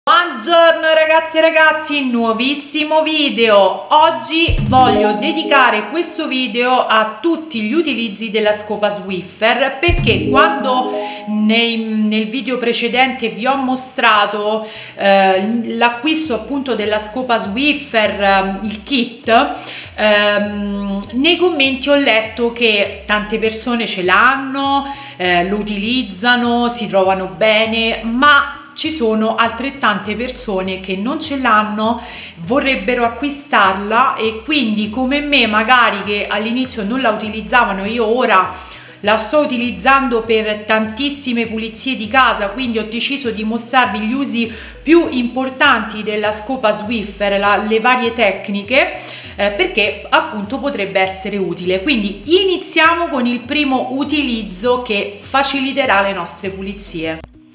Buongiorno ragazzi e ragazzi, nuovissimo video. Oggi voglio dedicare questo video a tutti gli utilizzi della scopa Swiffer, perché quando nel video precedente vi ho mostrato l'acquisto appunto della scopa Swiffer, il kit, nei commenti ho letto che tante persone ce l'hanno, lo utilizzano, si trovano bene, ma ci sono altrettante persone che non ce l'hanno, vorrebbero acquistarla e quindi come me magari che all'inizio non la utilizzavano, io ora la sto utilizzando per tantissime pulizie di casa, quindi ho deciso di mostrarvi gli usi più importanti della scopa Swiffer, le varie tecniche, perché appunto potrebbe essere utile. Quindi iniziamo con il primo utilizzo che faciliterà le nostre pulizie.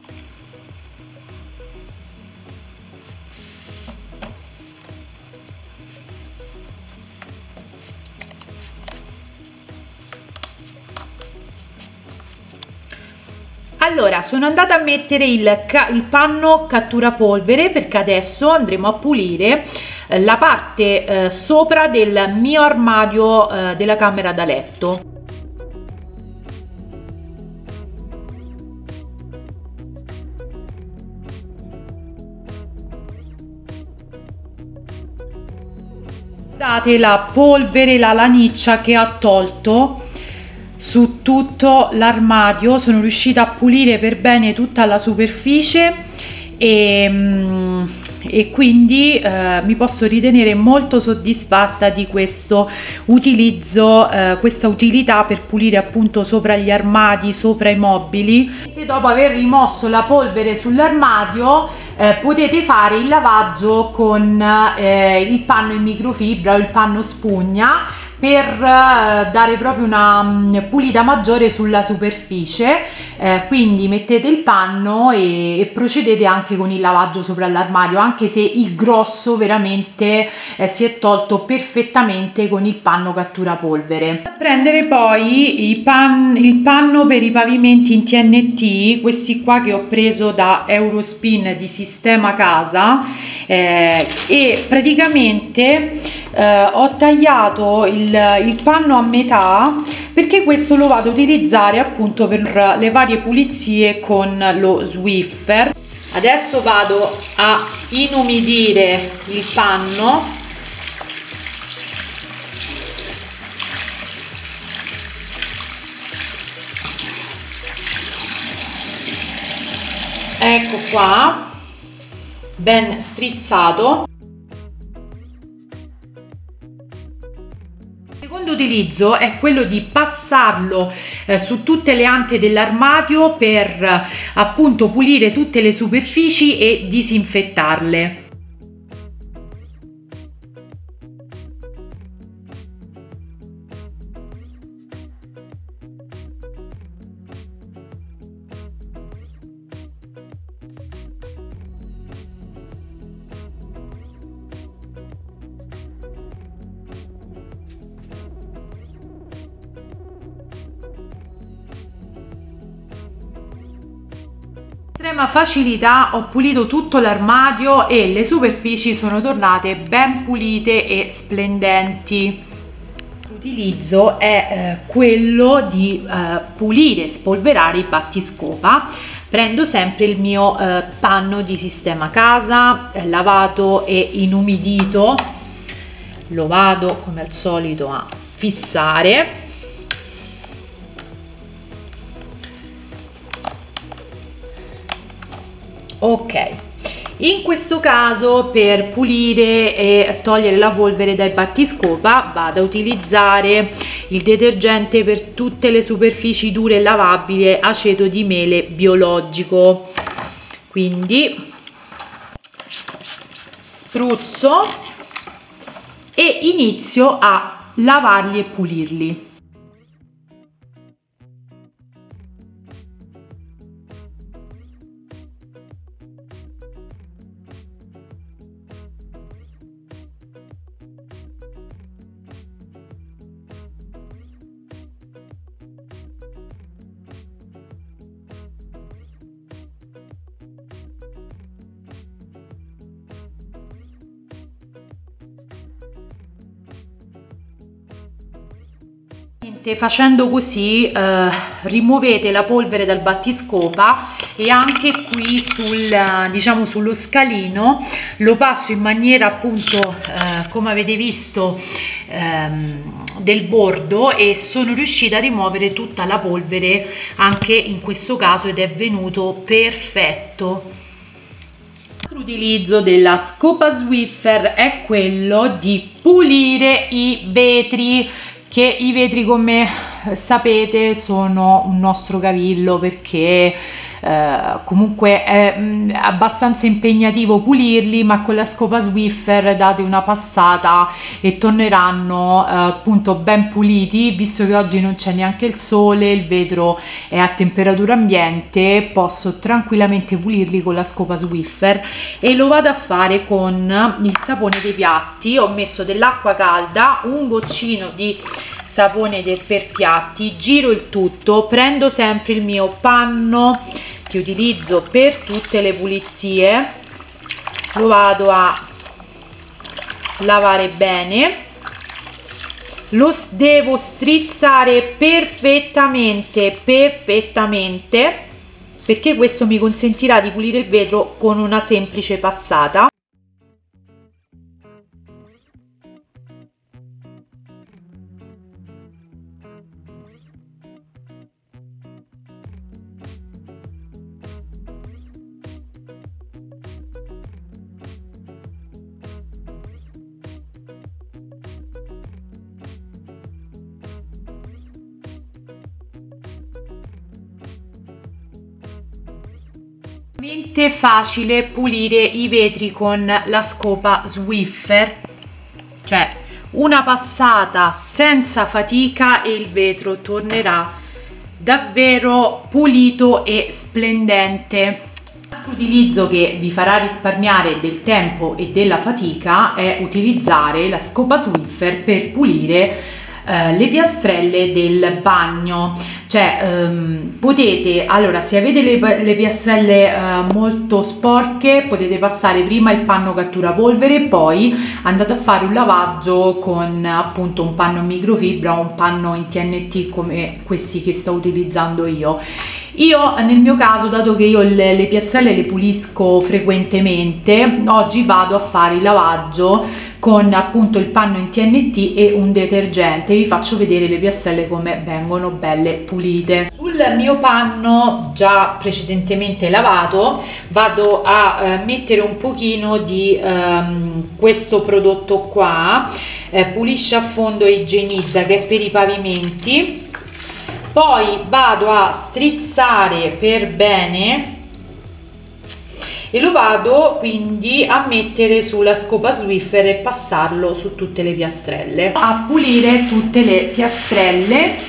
Allora, sono andata a mettere il panno cattura polvere, perché adesso andremo a pulire la parte sopra del mio armadio della camera da letto. Guardate la polvere, la laniccia che ha tolto su tutto l'armadio. Sono riuscita a pulire per bene tutta la superficie e quindi mi posso ritenere molto soddisfatta di questo utilizzo, questa utilità per pulire appunto sopra gli armadi, sopra i mobili. E dopo aver rimosso la polvere sull'armadio potete fare il lavaggio con il panno in microfibra o il panno spugna, per dare proprio una pulita maggiore sulla superficie. Quindi mettete il panno e procedete anche con il lavaggio sopra l'armadio, anche se il grosso veramente si è tolto perfettamente con il panno cattura polvere. Prendere poi il panno per i pavimenti in TNT, questi qua che ho preso da Eurospin di Sistema Casa, e praticamente ho tagliato il panno a metà, perché questo lo vado ad utilizzare appunto per le varie pulizie con lo Swiffer. Adesso vado a inumidire il panno. Ecco qua, ben strizzato. Il secondo utilizzo è quello di passarlo su tutte le ante dell'armadio per appunto pulire tutte le superfici e disinfettarle. Estrema facilità ho pulito tutto l'armadio e le superfici sono tornate ben pulite e splendenti. L'utilizzo è quello di pulire, spolverare i battiscopa. Prendo sempre il mio panno di Sistema Casa, lavato e inumidito, lo vado come al solito a fissare. Ok, in questo caso per pulire e togliere la polvere dai battiscopa vado a utilizzare il detergente per tutte le superfici dure e lavabili, aceto di mele biologico. Quindi spruzzo e inizio a lavarli e pulirli. Facendo così rimuovete la polvere dal battiscopa, e anche qui diciamo sullo scalino lo passo in maniera appunto come avete visto del bordo, e sono riuscita a rimuovere tutta la polvere anche in questo caso, ed è venuto perfetto. L'altro utilizzo della scopa Swiffer è quello di pulire i vetri, che i vetri, come sapete, sono un nostro cavillo, perché comunque è abbastanza impegnativo pulirli, ma con la scopa Swiffer date una passata e torneranno appunto ben puliti. Visto che oggi non c'è neanche il sole, il vetro è a temperatura ambiente, posso tranquillamente pulirli con la scopa Swiffer, e lo vado a fare con il sapone dei piatti. Ho messo dell'acqua calda, un goccino di sapone per piatti, giro il tutto, prendo sempre il mio panno che utilizzo per tutte le pulizie, lo vado a lavare bene, lo devo strizzare perfettamente, perché questo mi consentirà di pulire il vetro con una semplice passata. Veramente facile pulire i vetri con la scopa Swiffer, cioè una passata senza fatica e il vetro tornerà davvero pulito e splendente. L'altro utilizzo che vi farà risparmiare del tempo e della fatica è utilizzare la scopa Swiffer per pulire le piastrelle del bagno. Cioè potete, allora, se avete le piastrelle molto sporche, potete passare prima il panno cattura polvere, poi andate a fare un lavaggio con appunto un panno in microfibra o un panno in TNT come questi che sto utilizzando io. Nel mio caso, dato che io le piastrelle le pulisco frequentemente, oggi vado a fare il lavaggio con appunto il panno in TNT e un detergente. Vi faccio vedere le piastrelle come vengono belle pulite. Sul mio panno già precedentemente lavato vado a mettere un pochino di questo prodotto qua, pulisce a fondo e igienizza, che è per i pavimenti. Poi vado a strizzare per bene e lo vado quindi a mettere sulla scopa Swiffer e passarlo su tutte le piastrelle. A pulire tutte le piastrelle.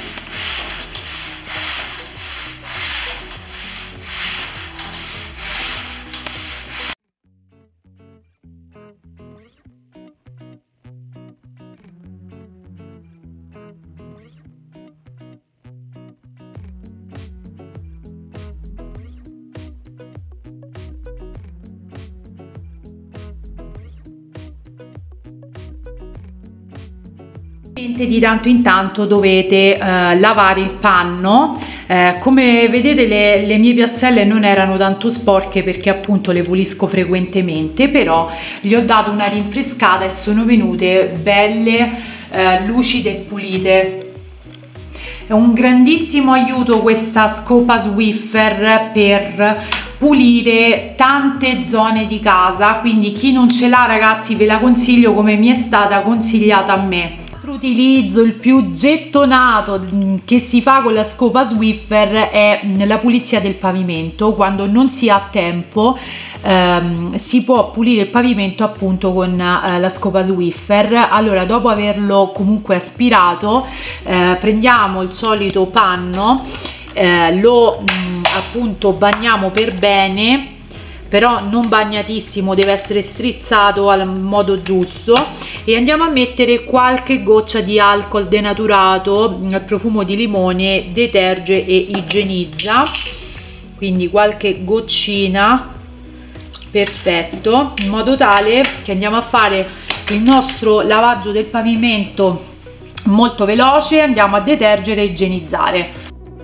Di tanto in tanto dovete lavare il panno. Come vedete le mie piastrelle non erano tanto sporche perché appunto le pulisco frequentemente, però gli ho dato una rinfrescata e sono venute belle lucide e pulite. È un grandissimo aiuto questa scopa Swiffer per pulire tante zone di casa, quindi chi non ce l'ha, ragazzi, ve la consiglio come mi è stata consigliata a me. Utilizzo il più gettonato che si fa con la scopa Swiffer è la pulizia del pavimento. Quando non si ha tempo si può pulire il pavimento appunto con la scopa Swiffer. Allora, dopo averlo comunque aspirato, prendiamo il solito panno, lo appunto bagniamo per bene, però non bagnatissimo, deve essere strizzato al modo giusto, e andiamo a mettere qualche goccia di alcol denaturato, profumo di limone, deterge e igienizza, quindi qualche goccina, perfetto, in modo tale che andiamo a fare il nostro lavaggio del pavimento molto veloce, andiamo a detergere e igienizzare.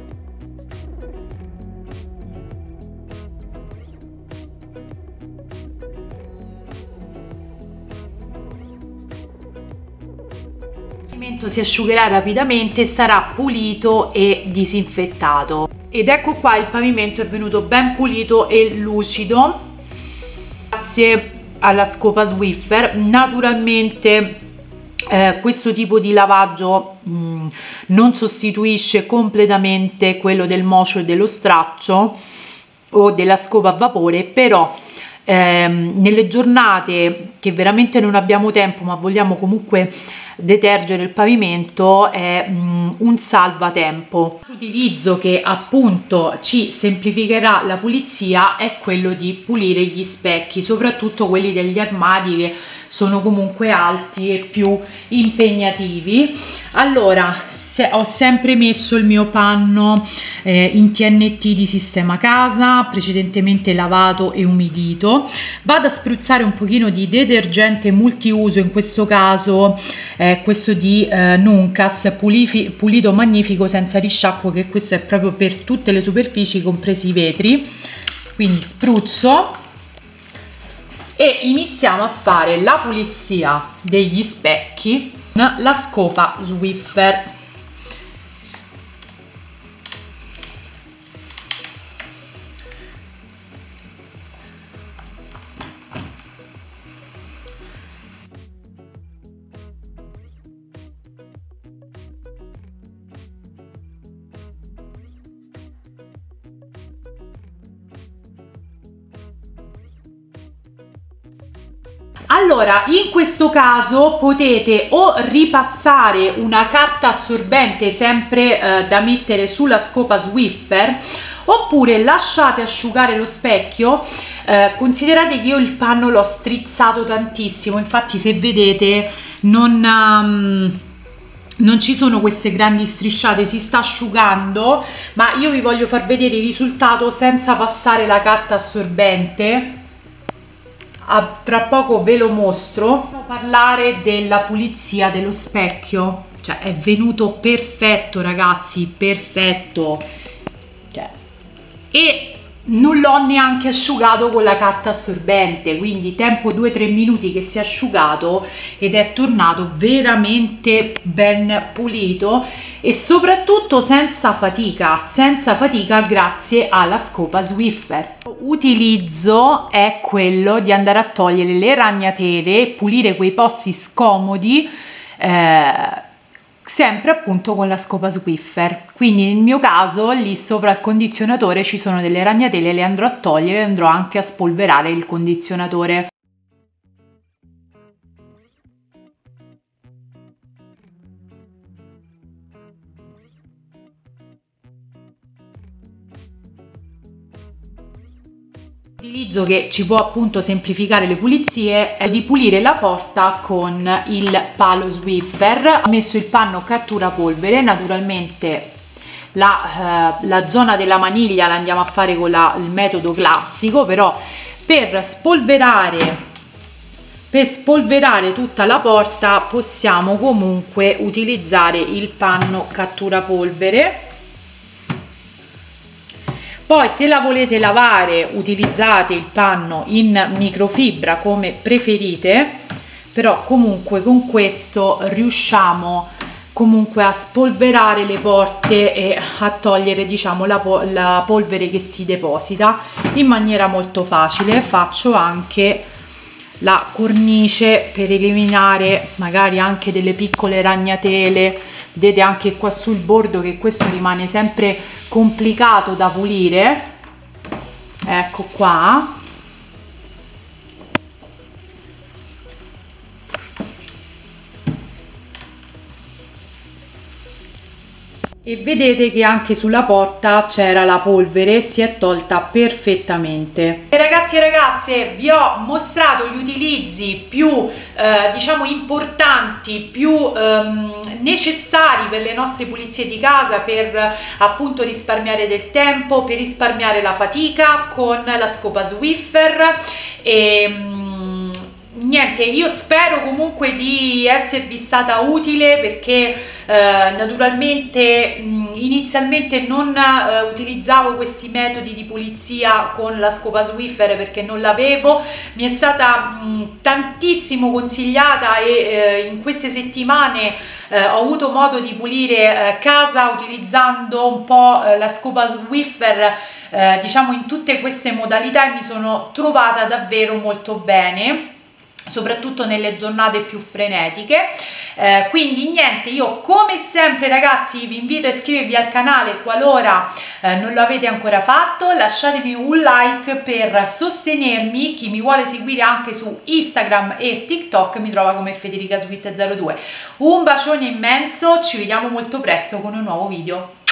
Il pavimento si asciugherà rapidamente, sarà pulito e disinfettato. Ed ecco qua, il pavimento è venuto ben pulito e lucido grazie alla scopa Swiffer. Naturalmente questo tipo di lavaggio non sostituisce completamente quello del mocio e dello straccio o della scopa a vapore, però nelle giornate che veramente non abbiamo tempo ma vogliamo comunque detergere il pavimento è un salvatempo. L'utilizzo che appunto ci semplificherà la pulizia è quello di pulire gli specchi, soprattutto quelli degli armadi che sono comunque alti e più impegnativi. Allora, ho sempre messo il mio panno in TNT di Sistema Casa, precedentemente lavato e umidito. Vado a spruzzare un pochino di detergente multiuso, in questo caso questo di Nuncas, pulito magnifico senza risciacquo, che questo è proprio per tutte le superfici compresi i vetri. Quindi spruzzo e iniziamo a fare la pulizia degli specchi con la scopa Swiffer. Allora, in questo caso potete o ripassare una carta assorbente sempre da mettere sulla scopa Swiffer, oppure lasciate asciugare lo specchio. Considerate che io il panno l'ho strizzato tantissimo, infatti se vedete non ci sono queste grandi strisciate, si sta asciugando, ma io vi voglio far vedere il risultato senza passare la carta assorbente. Tra poco ve lo mostro. Possiamo parlare della pulizia dello specchio, cioè è venuto perfetto ragazzi, perfetto, cioè, e non l'ho neanche asciugato con la carta assorbente, quindi tempo 2-3 minuti che si è asciugato ed è tornato veramente ben pulito e soprattutto senza fatica grazie alla scopa Swiffer. Utilizzo è quello di andare a togliere le ragnatele, pulire quei posti scomodi, sempre appunto con la scopa Swiffer. Quindi nel mio caso lì sopra il condizionatore ci sono delle ragnatele, le andrò a togliere e andrò anche a spolverare il condizionatore. L'utilizzo che ci può appunto semplificare le pulizie è di pulire la porta con il palo Swiffer. Ho messo il panno cattura polvere, naturalmente la zona della maniglia la andiamo a fare con il metodo classico, però per spolverare tutta la porta possiamo comunque utilizzare il panno cattura polvere. Poi se la volete lavare utilizzate il panno in microfibra come preferite, però comunque con questo riusciamo comunque a spolverare le porte e a togliere, diciamo, la polvere che si deposita in maniera molto facile. Faccio anche la cornice per eliminare magari anche delle piccole ragnatele. Vedete anche qua sul bordo che questo rimane sempre complicato da pulire, ecco qua. E vedete che anche sulla porta c'era la polvere, si è tolta perfettamente. E ragazzi e ragazze, vi ho mostrato gli utilizzi più diciamo importanti, più necessari per le nostre pulizie di casa, per appunto risparmiare del tempo, per risparmiare la fatica con la scopa Swiffer. E niente, io spero comunque di esservi stata utile, perché naturalmente inizialmente non utilizzavo questi metodi di pulizia con la scopa Swiffer perché non l'avevo, mi è stata tantissimo consigliata e in queste settimane ho avuto modo di pulire casa utilizzando un po' la scopa Swiffer, diciamo in tutte queste modalità, e mi sono trovata davvero molto bene, soprattutto nelle giornate più frenetiche. Quindi niente, io come sempre ragazzi vi invito a iscrivervi al canale qualora non lo avete ancora fatto, lasciatemi un like per sostenermi. Chi mi vuole seguire anche su Instagram e TikTok mi trova come Federicasweet02. Un bacione immenso, ci vediamo molto presto con un nuovo video.